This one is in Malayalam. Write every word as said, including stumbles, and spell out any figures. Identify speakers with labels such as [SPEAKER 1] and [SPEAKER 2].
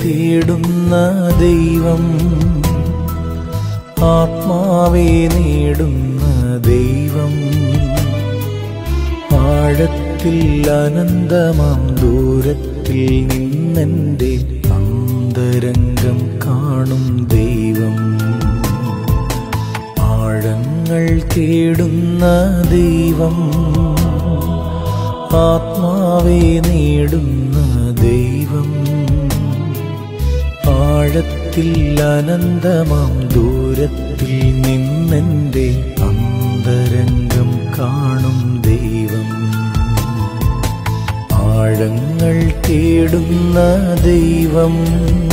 [SPEAKER 1] തേടുന്ന ദൈവം, ആത്മാവെ നേടുന്ന ദൈവം, ആഴത്തിൽ അനന്തമാം ദൂരത്തിൽ നിന്നെൻ്റെ അന്തരംഗം കാണും ദൈവം, ആഴങ്ങൾ തേടുന്ന ദൈവം, ആത്മാവെ നേടുന്ന ദൈവം, ആഴത്തിൽ അനന്തമാം ദൂരത്തിൽ നിന്നെൻ്റെ അന്തരംഗം കാണും ദൈവം, ആഴങ്ങൾ തേടുന്ന ദൈവം.